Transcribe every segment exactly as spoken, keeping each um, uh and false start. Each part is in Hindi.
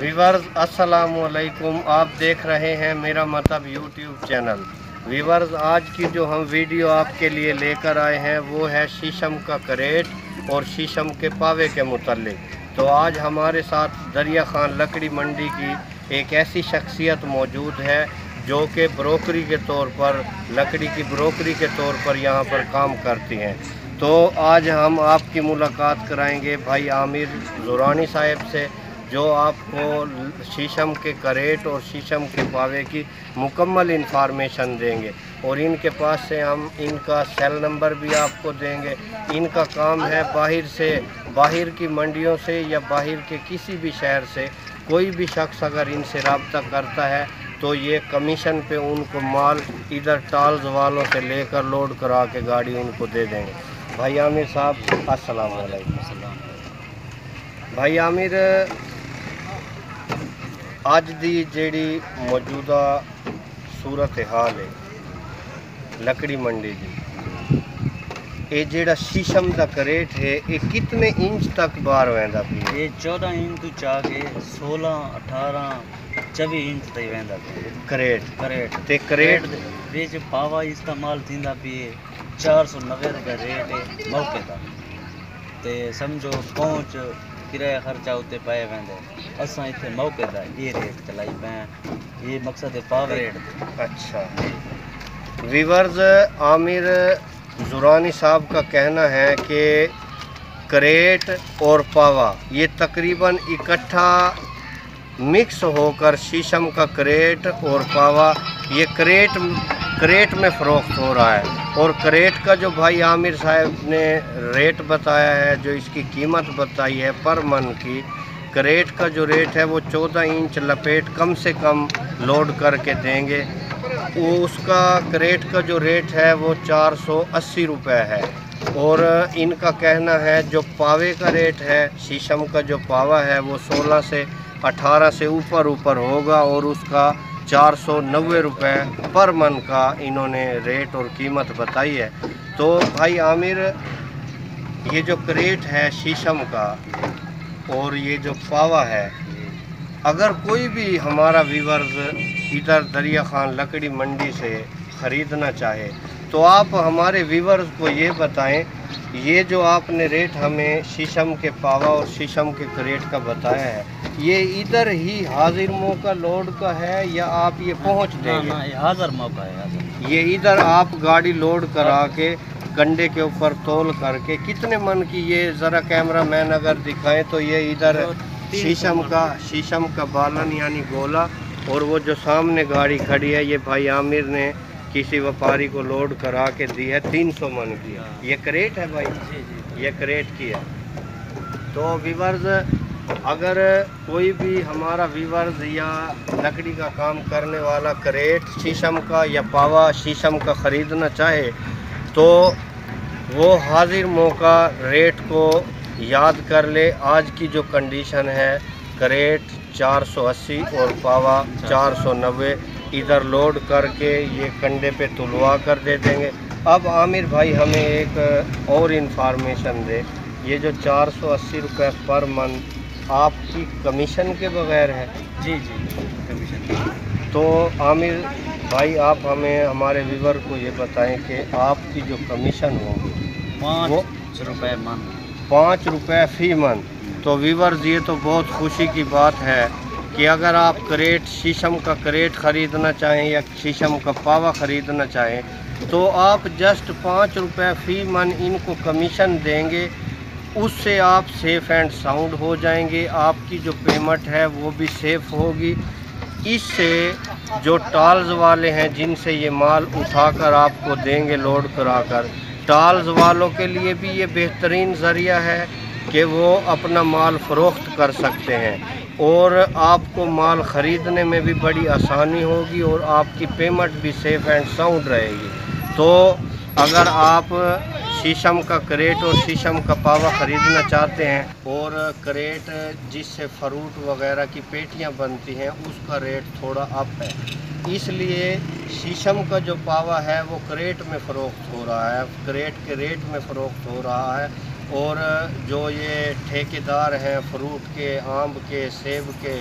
वीवर्स अस्सलामुअलैकुम, आप देख रहे हैं मेरा मतलब यूट्यूब चैनल। वीवर्स, आज की जो हम वीडियो आपके लिए लेकर आए हैं वो है शीशम का करेट और शीशम के पावे के मुतालिक। तो आज हमारे साथ दरिया खान लकड़ी मंडी की एक ऐसी शख्सियत मौजूद है जो कि ब्रोकरी के तौर पर, लकड़ी की ब्रोकरी के तौर पर यहाँ पर काम करती हैं। तो आज हम आपकी मुलाकात कराएंगे भाई आमिर ज़ुरानी साहब से, जो आपको शीशम के करेट और शीशम के पावे की मुकम्मल इंफॉर्मेशन देंगे। और इनके पास से हम इनका सेल नंबर भी आपको देंगे। इनका काम है बाहर से, बाहर की मंडियों से या बाहर के किसी भी शहर से कोई भी शख्स अगर इनसे रब्ता करता है तो ये कमीशन पे उनको माल इधर टाल्स वालों से लेकर लोड करा के गाड़ी उनको दे देंगे। भाई आमिर साहब अस्सलाम वालेकुम। भाई आमिर, अज दी जेड़ी मौजूदा सूरत हाल है लकड़ी मंडी की, ये जेड़ा शीशम का करेट है ये कितने इंच तक बाहर वेंदा पी? ये चौदह इंच तो चाहे सोलह अठारह चौबीस इंच तक वेंदा पी करेट। करेट ते करेट विच पावा इस्तेमाल थींदा पी चार सौ नब्बे रुपये रेट है मौके का। ते समझो पहुँच किराया खर्चा उत्ते पाए वेंदे, असां इत्थे मौके का ये रेट चलाई पे, ये मकसद है पाव रेट। अच्छा वीवर्स, आमिर ज़ुरानी साहब का कहना है कि करेट और पावा ये तकरीबन इकट्ठा मिक्स होकर शीशम का करेट और पावा ये करेट करेट में फ़रोख्त हो रहा है। और करेट का जो भाई आमिर साहब ने रेट बताया है, जो इसकी कीमत बताई है पर मन की, करेट का जो रेट है वो चौदह इंच लपेट कम से कम लोड करके देंगे। वो उसका करेट का जो रेट है वो चार सौ अस्सी रुपये है। और इनका कहना है जो पावे का रेट है, शीशम का जो पावा है वो सोलह से अठारह से ऊपर ऊपर होगा और उसका चार सौ नब्बे रुपये पर मन का इन्होंने रेट और कीमत बताई है। तो भाई आमिर, ये जो करेट है शीशम का और ये जो पावा है, अगर कोई भी हमारा व्यूवर्स इधर दरिया खान लकड़ी मंडी से ख़रीदना चाहे तो आप हमारे व्यूवर्स को ये बताएं, ये जो आपने रेट हमें शीशम के पावा और शीशम के करेट का बताया है, ये इधर ही हाजिर मौका लोड का है या आप ये पहुंच देंगे? हाँ, ये हाजिर मौका है हाजिर। ये इधर आप गाड़ी लोड करा के कंडे के ऊपर तोल करके कितने मन की, ये ज़रा कैमरा मैन अगर दिखाएं तो ये इधर शीशम का शीशम का बालन यानी गोला, और वो जो सामने गाड़ी खड़ी है ये भाई आमिर ने किसी व्यापारी को लोड करा के दी है तीन सौ मन की। ये करेट है भाई, ये करेट की है। तो व्यूवर्स, अगर कोई भी हमारा व्यूवर्स या लकड़ी का काम करने वाला करेट शीशम का या पावा शीशम का ख़रीदना चाहे तो वो हाजिर मौका रेट को याद कर ले। आज की जो कंडीशन है, करेट चार सौ अस्सी और पावा चार सौ नब्बे इधर लोड करके ये कंडे पे तुलवा कर दे देंगे। अब आमिर भाई हमें एक और इन्फॉर्मेशन दे, ये जो चार सौ अस्सी रुपये पर मन आपकी कमीशन के बगैर है? जी जी कमीशन। तो आमिर भाई आप हमें हमारे व्यूवर को ये बताएं कि आपकी जो कमीशन होगी पाँच रुपये मन, पाँच रुपये फ़ी मन। तो व्यूवर्स, ये तो बहुत खुशी की बात है कि अगर आप करेट शीशम का करेट ख़रीदना चाहें या शीशम का पावा ख़रीदना चाहें तो आप जस्ट पाँच रुपये फ़ी मन इनको कमीशन देंगे, उससे आप सेफ़ एंड साउंड हो जाएंगे। आपकी जो पेमेंट है वो भी सेफ़ होगी। इससे जो टाल्स वाले हैं जिनसे ये माल उठाकर आपको देंगे लोड कराकर, टाल्स वालों के लिए भी ये बेहतरीन ज़रिया है कि वो अपना माल फ़रोख्त कर सकते हैं और आपको माल ख़रीदने में भी बड़ी आसानी होगी और आपकी पेमेंट भी सेफ़ एंड साउंड रहेगी। तो अगर आप शीशम का करेट और शीशम का पावा ख़रीदना चाहते हैं और करेट जिससे फ्रूट वगैरह की पेटियां बनती हैं उसका रेट थोड़ा अप है, इसलिए शीशम का जो पावा है वो करेट में फ़रोख्त हो रहा है, करेट के रेट में फ़रोख्त हो रहा है। और जो ये ठेकेदार हैं फ्रूट के, आम के, सेब के,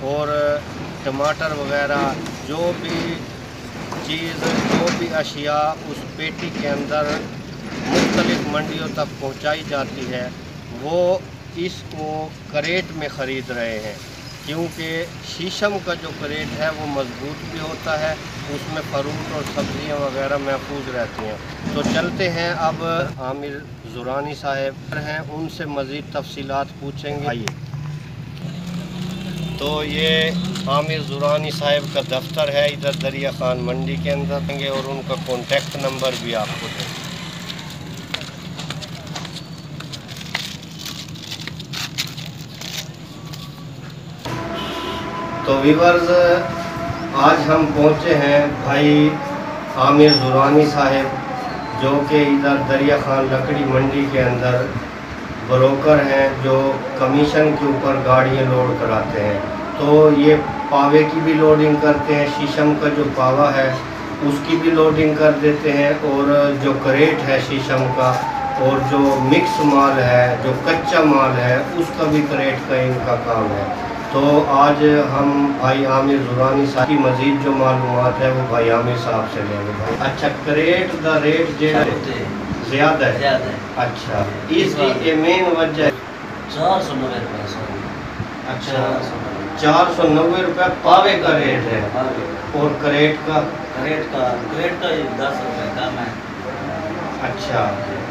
और टमाटर वगैरह जो भी चीज़ जो भी अशिया उस पेटी के अंदर मुख्तलिफ़ मंडियों तक पहुंचाई जाती है वो इसको करेट में ख़रीद रहे हैं, क्योंकि शीशम का जो करेट है वो मजबूत भी होता है, उसमें फ्रूट और सब्ज़ियाँ वगैरह महफूज रहती हैं। तो चलते हैं, अब आमिर ज़ुरानी साहब हैं, उनसे मज़ीद तफसीलात पूछेंगे। आइए। तो ये आमिर ज़ुरानी साहब का दफ्तर है इधर दरिया खान मंडी के अंदर देंगे और उनका कॉन्टेक्ट नंबर भी आपको देंगे। तो व्यूअर्स, आज हम पहुँचे हैं भाई आमिर ज़ुरानी साहब, जो कि इधर दरिया खान लकड़ी मंडी के अंदर ब्रोकर हैं, जो कमीशन के ऊपर गाड़ियाँ लोड कराते हैं। तो ये पावे की भी लोडिंग करते हैं, शीशम का जो पावा है उसकी भी लोडिंग कर देते हैं, और जो करेट है शीशम का और जो मिक्स माल है, जो कच्चा माल है, उसका भी करेट का इनका काम है। तो आज हम भाई आमिर ज़ुरानी साहब की मज़ीद जो मालूमात है वो भाई आमिर साहब से लेंगे। भाई अच्छा, करेट दा रेट जो ज़्यादा है? ज़्यादा है। अच्छा, इसकी मेन वजह चार सौ नब्बे रुपये। अच्छा, चार सौ नब्बे रुपये पावे का रेट है, और करेट का करेट का करेट का दस रुपये कम है। अच्छा,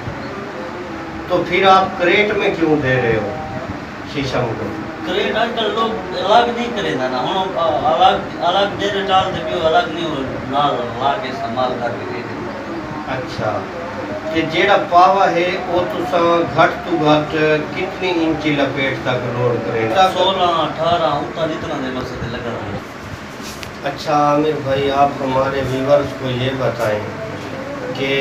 तो फिर आप करेट में क्यों दे रहे हो शीशम को? करेट आजकल लोग अलग नहीं करे ना, हम अलग अलग दे रहे डाल दे अलग नहीं हो ना ला के इस्तेमाल करके दे दे। अच्छा, ये जेड़ा पावा है वो तुसा घट तो घट कितनी इंची लपेट तक लोड करेगा? सोलह अठारह उतना जितना दे मकसद लगा रहा है। अच्छा आमिर भाई, आप हमारे व्यूअर्स को ये बताएं कि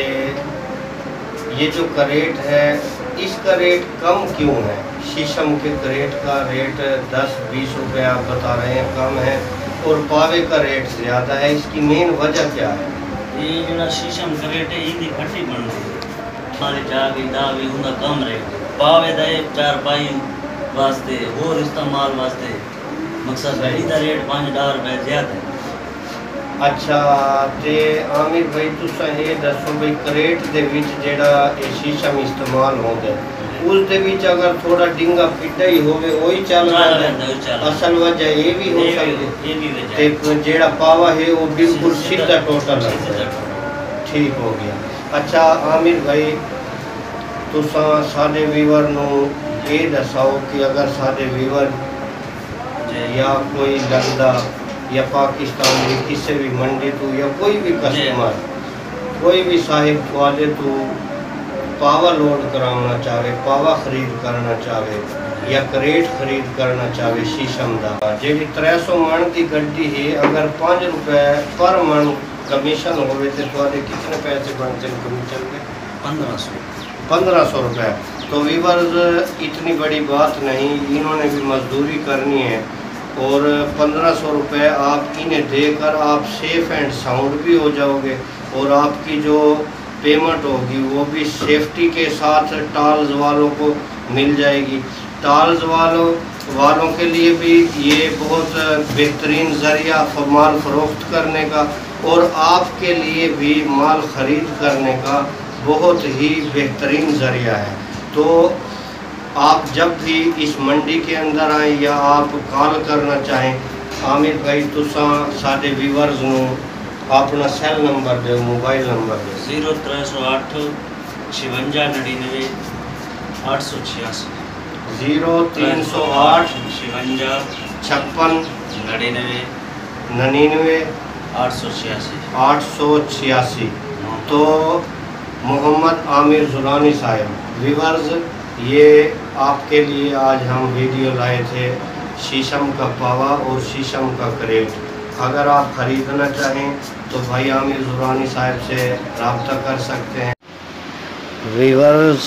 ये जो करेट है इसका रेट कम क्यों है? शीशम के करेट का रेट दस बीस रुपये आप बता रहे हैं कम है, और पावे का रेट ज़्यादा है, इसकी मेन वजह क्या है? ये जो शीशम करेट है इसकी फटी बन रही है, हमारे जागी दावी उनका कम रेट, पावे दे चार पाई वास्ते और इस्तेमाल वास्ते मकसद है, इसका रेट पाँच डॉलर रुपये ज़्यादा है। अच्छा, ते आमिर भाई तुसा ये दसो भाई करेट दे विच जेड़ा ये शीशम इस्तेमाल होंदा उस दे विच अगर थोड़ा डिंगा फिटा ही होवे वही चल रहा है, असल वजह ये भी हो सकती है, ते जेड़ा पावा है वो बिल्कुल सीधा टोटल है, ठीक हो गया। अच्छा आमिर भाई, तुसा साडे व्यूअर नु ये दसाओ कि अगर साडे व्यूअर या कोई लगदा या पाकिस्तान की किसी भी मंडी तो या कोई भी कस्टमर कोई भी साहिब वाले तो पावा लोड कराना चाहे, पावा खरीद करना चाहे या करेट खरीद करना चाहे शीशम का, जी त्रै सौ मन की गड्डी है, अगर पाँच रुपए पर मन कमीशन होवे तो थोड़े कितने पैसे बनते हैं कमीशन के? पंद्रह सौ पंद्रह सौ रुपये। तो व्यूअर्स इतनी बड़ी बात नहीं, इन्होंने भी मजदूरी करनी है, और पंद्रह सौ रुपये आप इन्हें देकर आप सेफ़ एंड साउंड भी हो जाओगे, और आपकी जो पेमेंट होगी वो भी सेफ्टी के साथ टाल्स वालों को मिल जाएगी। टाल्स वालों वालों के लिए भी ये बहुत बेहतरीन ज़रिया माल फ़रोख्त करने का, और आपके लिए भी माल ख़रीद करने का बहुत ही बेहतरीन ज़रिया है। तो आप जब भी इस मंडी के अंदर आएँ या आप कॉल करना चाहें, आमिर भाई तुसा साडे व्यूअर्स नूं अपना सेल नंबर दो, मोबाइल नंबर दो। जीरो त्रै सौ अठ छिवंजा नड़िनवे आठ सौ छियासी। जीरो तीन सौ आठ छिवंजा छप्पन नड़िनवे नन्यानवे आठ सौ छियासी आठ सौ छियासी। तो मोहम्मद आमिर ज़ुरानी साहब व्यूअर्स, ये आपके लिए आज हम वीडियो लाए थे शीशम का पावा और शीशम का करेट। अगर आप ख़रीदना चाहें तो भाई आमिर ज़ुरानी साहब से रब्ता कर सकते हैं। व्यूअर्स,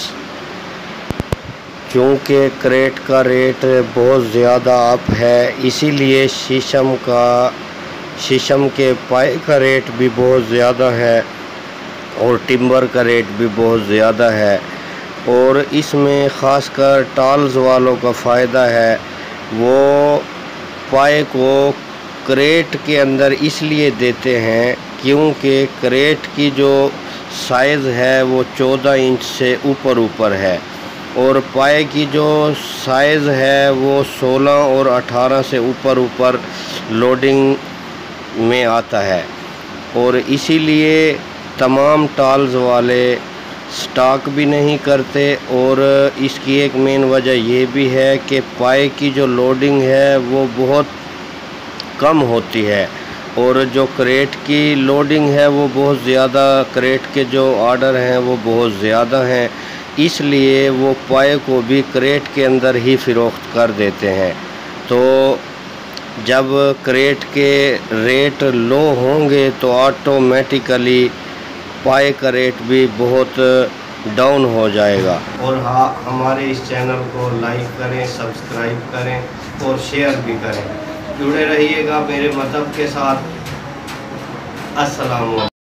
चूँकि करेट का रेट बहुत ज़्यादा अप है, इसीलिए शीशम का शीशम के पाए का रेट भी बहुत ज़्यादा है और टिम्बर का रेट भी बहुत ज़्यादा है, और इसमें ख़ासकर टाल्स वालों का फ़ायदा है। वो पाए को क्रेट के अंदर इसलिए देते हैं क्योंकि क्रेट की जो साइज़ है वो चौदह इंच से ऊपर ऊपर है और पाए की जो साइज़ है वो सोलह और अठारह से ऊपर ऊपर लोडिंग में आता है और इसीलिए तमाम टाल्स वाले स्टॉक भी नहीं करते। और इसकी एक मेन वजह ये भी है कि पाए की जो लोडिंग है वो बहुत कम होती है और जो क्रेट की लोडिंग है वो बहुत ज़्यादा, क्रेट के जो ऑर्डर हैं वो बहुत ज़्यादा हैं, इसलिए वो पाए को भी क्रेट के अंदर ही फ़रोख्त कर देते हैं। तो जब क्रेट के रेट लो होंगे तो ऑटोमेटिकली पाए का रेट भी बहुत डाउन हो जाएगा। और हाँ, हमारे इस चैनल को लाइक करें, सब्सक्राइब करें और शेयर भी करें। जुड़े रहिएगा मेरे मदद के साथ। अस्सलाम वालेकुम।